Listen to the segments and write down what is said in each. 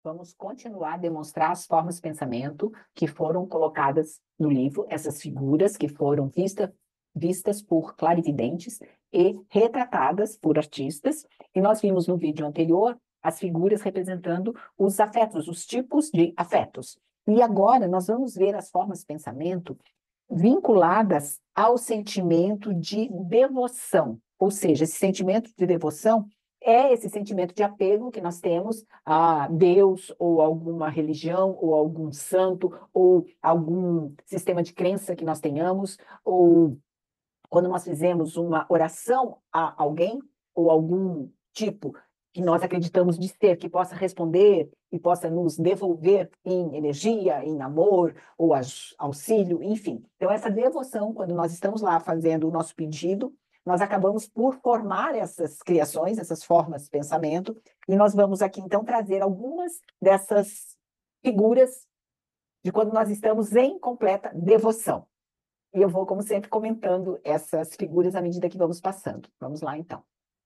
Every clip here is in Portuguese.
Vamos continuar a demonstrar as formas de pensamento que foram colocadas no livro, essas figuras que foram vistas por clarividentes e retratadas por artistas. E nós vimos no vídeo anterior as figuras representando os afetos, os tipos de afetos. E agora nós vamos ver as formas de pensamento vinculadas ao sentimento de devoção. Ou seja, esse sentimento de devoção é esse sentimento de apego que nós temos a Deus, ou alguma religião, ou algum santo, ou algum sistema de crença que nós tenhamos, ou quando nós fizemos uma oração a alguém, ou algum tipo que nós acreditamos de ser, que possa responder e possa nos devolver em energia, em amor, ou auxílio, enfim. Então, essa devoção, quando nós estamos lá fazendo o nosso pedido, nós acabamos por formar essas criações, essas formas de pensamento, e nós vamos aqui, então, trazer algumas dessas figuras de quando nós estamos em completa devoção. E eu vou, como sempre, comentando essas figuras à medida que vamos passando. Vamos lá, então.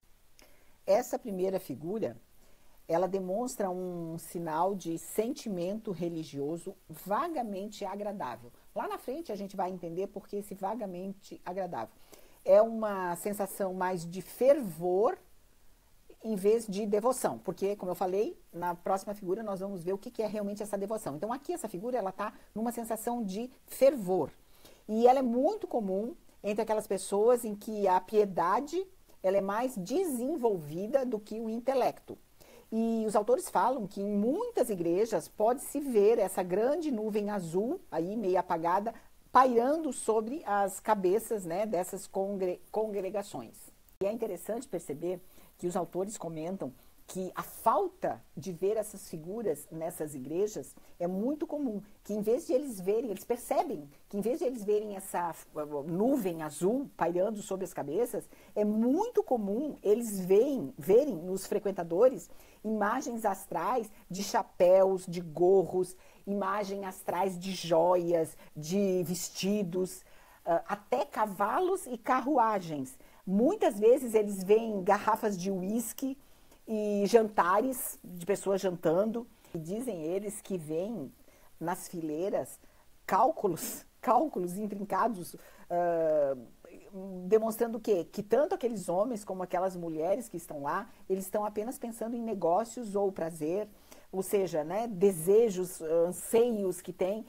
Essa primeira figura, ela demonstra um sinal de sentimento religioso vagamente agradável. Lá na frente a gente vai entender por que esse vagamente agradável. É uma sensação mais de fervor em vez de devoção, porque, como eu falei, na próxima figura nós vamos ver o que é realmente essa devoção. Então aqui essa figura ela está numa sensação de fervor. E ela é muito comum entre aquelas pessoas em que a piedade ela é mais desenvolvida do que o intelecto. E os autores falam que em muitas igrejas pode-se ver essa grande nuvem azul, aí meio apagada, pairando sobre as cabeças, né, dessas congregações. E é interessante perceber que os autores comentam que a falta de ver essas figuras nessas igrejas é muito comum, que em vez de eles verem, eles percebem que em vez de eles verem essa nuvem azul pairando sobre as cabeças, é muito comum eles verem nos frequentadores imagens astrais de chapéus, de gorros, imagens astrais de joias, de vestidos, até cavalos e carruagens. Muitas vezes eles veem garrafas de uísque e jantares de pessoas jantando. E dizem eles que veem nas fileiras cálculos intrincados, demonstrando o quê? Que tanto aqueles homens como aquelas mulheres que estão lá, eles estão apenas pensando em negócios ou prazer, ou seja, né, desejos, anseios que têm,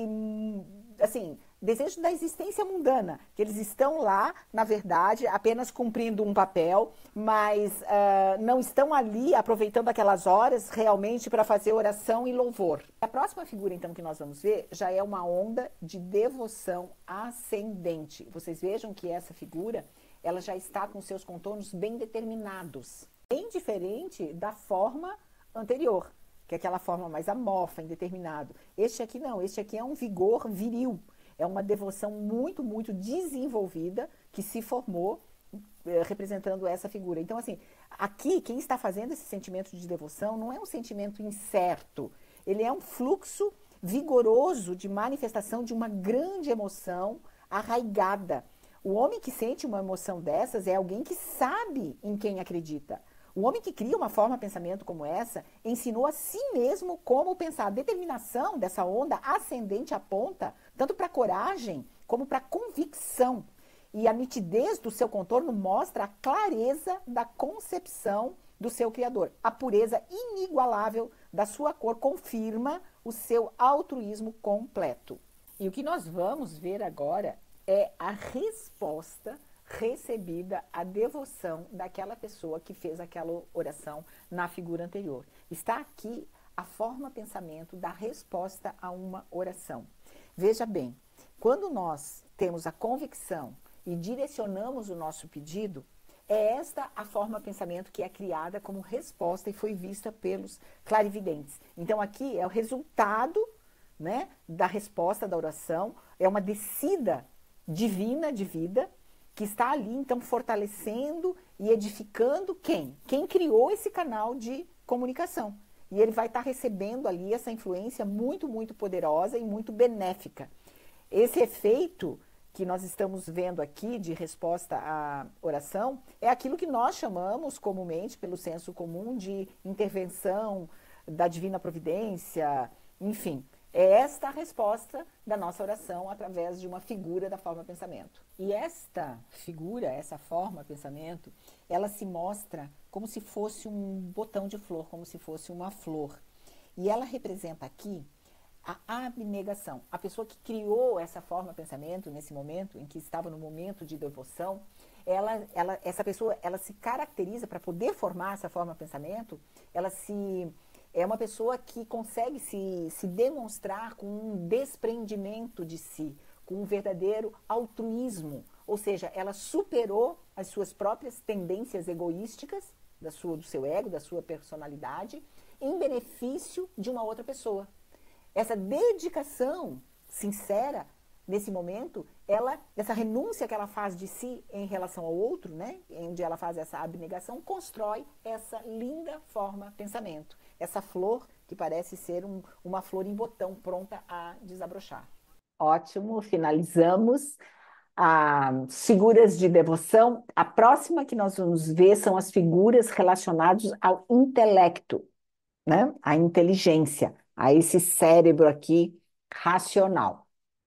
e assim, desejo da existência mundana, que eles estão lá, na verdade, apenas cumprindo um papel, mas não estão ali aproveitando aquelas horas realmente para fazer oração e louvor. A próxima figura, então, que nós vamos ver, já é uma onda de devoção ascendente. Vocês vejam que essa figura, ela já está com seus contornos bem determinados, bem diferente da forma anterior, que é aquela forma mais amorfa, indeterminado. Este aqui não, este aqui é um vigor viril. É uma devoção muito, muito desenvolvida que se formou representando essa figura. Então, assim, aqui quem está fazendo esse sentimento de devoção não é um sentimento incerto. Ele é um fluxo vigoroso de manifestação de uma grande emoção arraigada. O homem que sente uma emoção dessas é alguém que sabe em quem acredita. O homem que cria uma forma de pensamento como essa ensinou a si mesmo como pensar. A determinação dessa onda ascendente aponta tanto para a coragem como para a convicção. E a nitidez do seu contorno mostra a clareza da concepção do seu Criador. A pureza inigualável da sua cor confirma o seu altruísmo completo. E o que nós vamos ver agora é a resposta recebida a devoção daquela pessoa que fez aquela oração na figura anterior. Está aqui a forma pensamento da resposta a uma oração. Veja bem, quando nós temos a convicção e direcionamos o nosso pedido, é esta a forma pensamento que é criada como resposta e foi vista pelos clarividentes. Então aqui é o resultado, né, da resposta da oração, é uma descida divina de vida, que está ali, então, fortalecendo e edificando quem? Quem criou esse canal de comunicação. E ele vai estar recebendo ali essa influência muito, muito poderosa e muito benéfica. Esse efeito que nós estamos vendo aqui de resposta à oração é aquilo que nós chamamos comumente, pelo senso comum, de intervenção da divina providência, enfim. É esta a resposta da nossa oração através de uma figura da forma pensamento. E esta figura, essa forma pensamento, ela se mostra como se fosse um botão de flor, como se fosse uma flor. E ela representa aqui a abnegação. A pessoa que criou essa forma pensamento, nesse momento, em que estava no momento de devoção, essa pessoa, ela se caracteriza, para poder formar essa forma pensamento, é uma pessoa que consegue se demonstrar com um desprendimento de si, com um verdadeiro altruísmo. Ou seja, ela superou as suas próprias tendências egoísticas, do seu ego, da sua personalidade, em benefício de uma outra pessoa. Essa dedicação sincera, nesse momento, essa renúncia que ela faz de si em relação ao outro, né, onde ela faz essa abnegação, constrói essa linda forma pensamento. Essa flor que parece ser uma flor em botão pronta a desabrochar. Ótimo, finalizamos as figuras de devoção. A próxima que nós vamos ver são as figuras relacionadas ao intelecto, né? À inteligência, a esse cérebro aqui racional.